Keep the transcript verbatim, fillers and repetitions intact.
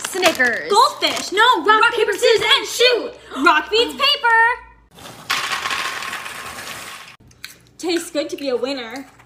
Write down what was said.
Snickers. Goldfish. No, rock, rock paper, scissors, and shoot. Rock beats paper. Tastes good to be a winner.